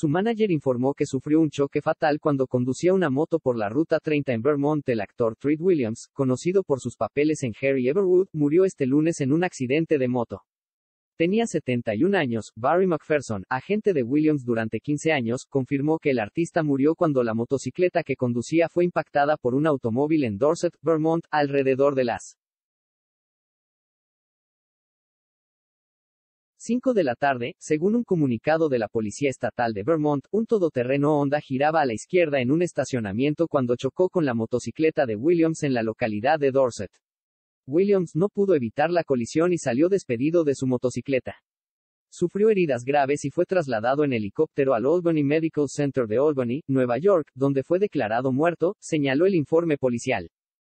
Su manager informó que sufrió un choque fatal cuando conducía una moto por la Ruta 30 en Vermont. El actor Treat Williams, conocido por sus papeles en Harry Everwood, murió este lunes en un accidente de moto. Tenía 71 años. Barry McPherson, agente de Williams durante 15 años, confirmó que el artista murió cuando la motocicleta que conducía fue impactada por un automóvil en Dorset, Vermont, alrededor de las 5 de la tarde, según un comunicado de la Policía Estatal de Vermont. Un todoterreno Honda giraba a la izquierda en un estacionamiento cuando chocó con la motocicleta de Williams en la localidad de Dorset. Williams no pudo evitar la colisión y salió despedido de su motocicleta. Sufrió heridas graves y fue trasladado en helicóptero al Albany Medical Center de Albany, Nueva York, donde fue declarado muerto, señaló el informe policial.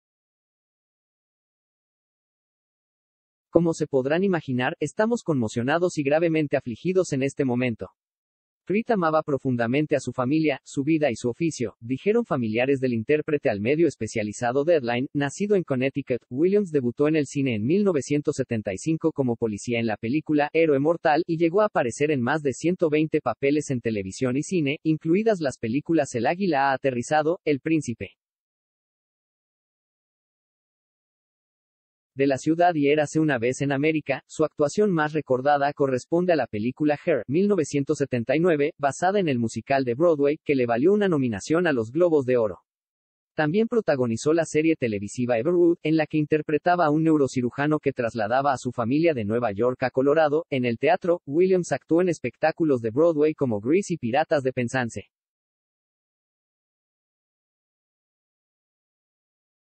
Como se podrán imaginar, estamos conmocionados y gravemente afligidos en este momento. Treat amaba profundamente a su familia, su vida y su oficio, dijeron familiares del intérprete al medio especializado Deadline. Nacido en Connecticut, Williams debutó en el cine en 1975 como policía en la película Héroe Mortal, y llegó a aparecer en más de 120 papeles en televisión y cine, incluidas las películas El Águila ha aterrizado, El Príncipe de la ciudad y Érase una vez en América. Su actuación más recordada corresponde a la película Hair, 1979, basada en el musical de Broadway, que le valió una nominación a los Globos de Oro. También protagonizó la serie televisiva Everwood, en la que interpretaba a un neurocirujano que trasladaba a su familia de Nueva York a Colorado. En el teatro, Williams actuó en espectáculos de Broadway como Grease y Piratas de Penzance.